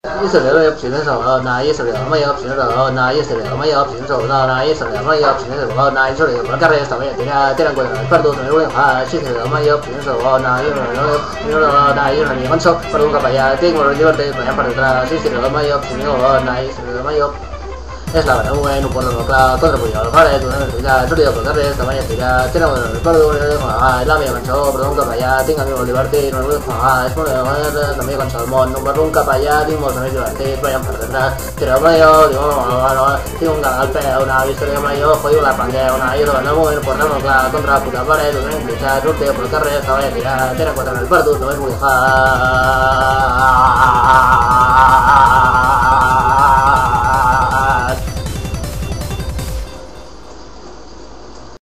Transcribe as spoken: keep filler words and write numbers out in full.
以色列的平手，那以色列没有平手，那以色列没有平手，那以色列没有平手，那以色列不干这什么也对呀，这两个人不都没有的话，以色列没有平手，那以色列没有平手，那以色列分手，不都干呀？这个人就得没办法的，以色列没有平手，那以色列没有。Es la verdad, bueno, por lo claro, todo lo que yo, vale, tú no ya, tú digo, porque esta mañana ya tenemos el paro de la mía manchó, perdón, que vaya, tenga mi libertad, no voy a es por la mía con salmón, no por nunca para allá, dimos mi libertad, vayan para atrás, pero mayo, digo, no, tengo un galpe, una historia mayo, jodido la pandemia, una ayuda, no voy por no claro, contra puta vale, tú no ya, tú digo, porque esta mañana ya, tengo cuatro en el pardo, no es muy ja.